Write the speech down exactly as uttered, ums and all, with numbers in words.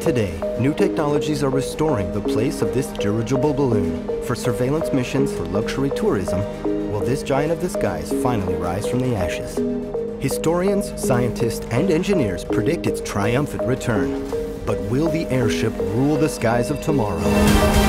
Today, new technologies are restoring the place of this dirigible balloon. For surveillance missions for luxury tourism, will this giant of the skies finally rise from the ashes? Historians, scientists, and engineers predict its triumphant return. But will the airship rule the skies of tomorrow?